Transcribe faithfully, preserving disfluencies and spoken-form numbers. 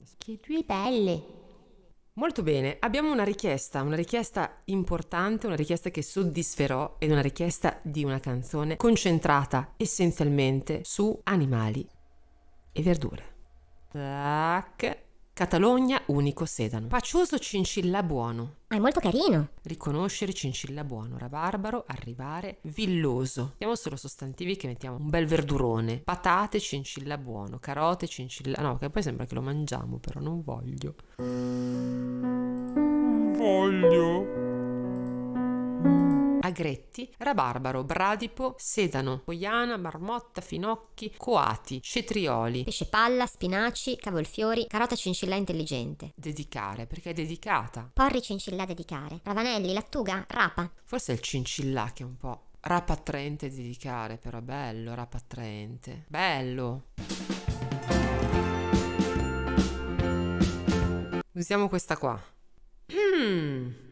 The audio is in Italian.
Che due belle. Molto bene, abbiamo una richiesta, una richiesta importante, una richiesta che soddisferò ed una richiesta di una canzone concentrata essenzialmente su animali e verdure. Tac. Catalogna unico sedano. Pacioso cincilla buono. Ah, è molto carino. Riconoscere cincilla buono. Rabarbaro, arrivare, villoso. Mettiamo solo sostantivi che mettiamo un bel verdurone. Patate, cincilla buono. Carote, cincilla... No, che poi sembra che lo mangiamo, però non voglio. Voglio. Agretti, rabarbaro, bradipo, sedano, poiana, marmotta, finocchi, coati, cetrioli. Pesce palla, spinaci, cavolfiori, carota cincilla intelligente. Dedicare, perché è dedicata. Porri cincilla dedicare. Ravanelli, lattuga, rapa. Forse è il cincillà che è un po' rapa attraente dedicare, però bello, rapa attraente. Bello. Usiamo questa qua. Mm.